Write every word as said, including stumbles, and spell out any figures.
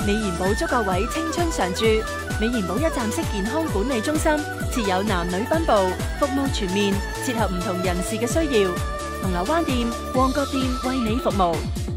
美賢寶祝各位青春常駐。美賢寶一站式健康管理中心設有男女分部，服務全面，切合唔同人士嘅需要。銅鑼灣店、旺角店為你服務。